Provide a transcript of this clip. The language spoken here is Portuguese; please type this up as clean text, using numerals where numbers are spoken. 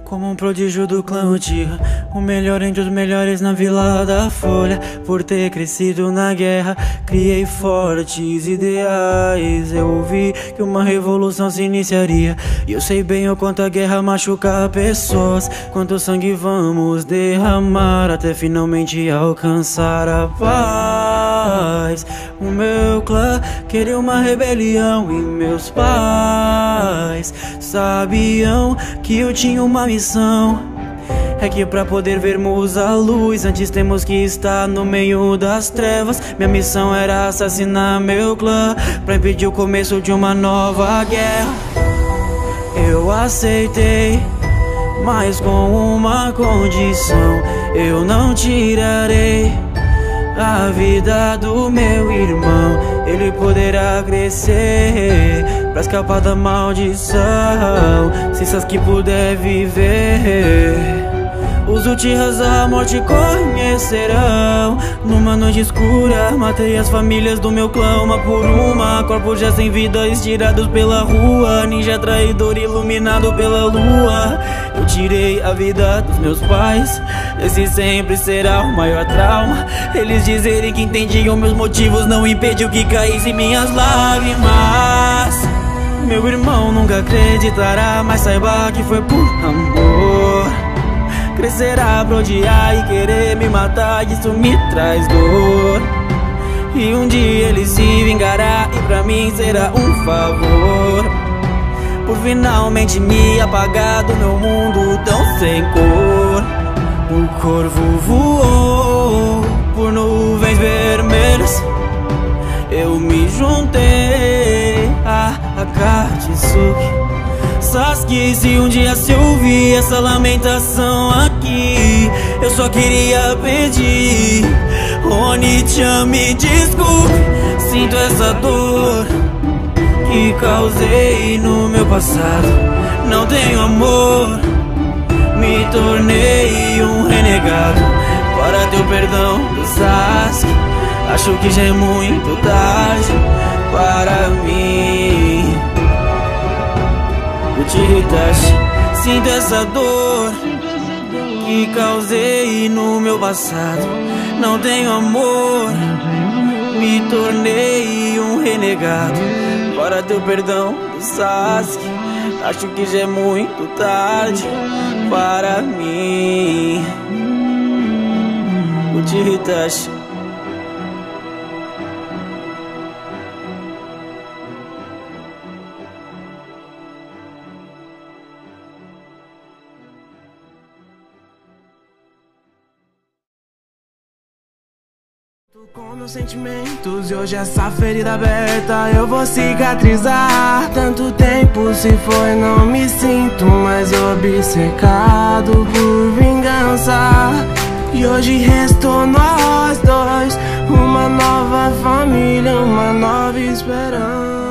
Como um prodígio do clã Uchiha, o melhor entre os melhores na Vila da Folha. Por ter crescido na guerra, criei fortes ideais. Eu vi que uma revolução se iniciaria, e eu sei bem o quanto a guerra machuca pessoas. Quanto sangue vamos derramar até finalmente alcançar a paz. O meu clã queria uma rebelião, e meus pais sabiam que eu tinha uma missão. É que pra poder vermos a luz, antes temos que estar no meio das trevas. Minha missão era assassinar meu clã, pra impedir o começo de uma nova guerra. Eu aceitei, mas com uma condição: eu não tirarei a vida do meu irmão. Ele poderá crescer pra escapar da maldição, se Sasuke puder viver. Os Uchihas a morte conhecerão. Numa noite escura, matei as famílias do meu clã uma por uma. Corpos já sem vida estirados pela rua, ninja traidor iluminado pela lua. Eu tirei a vida dos meus pais, esse sempre será o maior trauma. Eles dizerem que entendiam meus motivos não impediu que caíssem minhas lágrimas. Meu irmão nunca acreditará, mas saiba que foi por amor. Crescerá pra odiar e querer me matar, isso me traz dor. E um dia ele se vingará, e pra mim será um favor, por finalmente me apagar do meu mundo tão sem cor. O corvo voou por nuvens vermelhas, eu me juntei a Akatsuki. Sasuke, se um dia se ouvir essa lamentação aqui, eu só queria pedir: Oni-chan, me desculpe. Sinto essa dor que causei no meu passado. Não tenho amor, me tornei um renegado. Para teu perdão do Sasuke, acho que já é muito tarde para mim. Sinto essa dor que causei no meu passado. Não tenho amor, me tornei um renegado. Para teu perdão do Sasuke, acho que já é muito tarde para mim. Uchiha Itachi. Com meus sentimentos, e hoje essa ferida aberta eu vou cicatrizar. Tanto tempo se foi, não me sinto mais obcecado por vingança. E hoje restou nós dois, uma nova família, uma nova esperança.